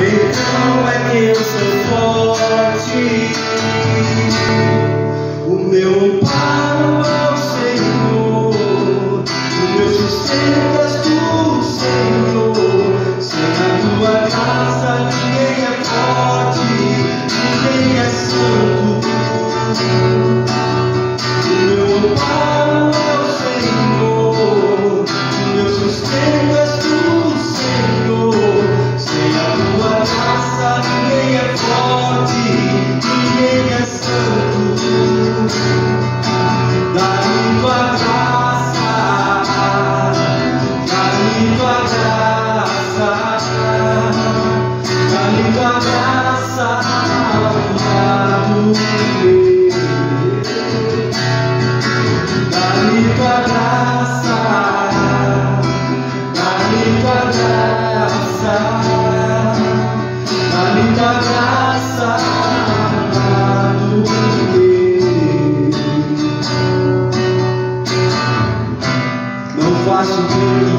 Então é que eu sou forte. O meu amparo é o Senhor, o meu sustento és tu, Senhor. Sem a tua graça ninguém é forte, ninguém é santo. O meu amparo é o Senhor, o meu sustento és tu, Senhor. Sem a tua graça ninguém é forte, ninguém é santo. Dá-me tua graça, dá-me tua graça, dá-me tua graça, amado Deus. Dá-me tua graça, dá-me tua graça, dá-me tua graça, amado Deus. Não faço o que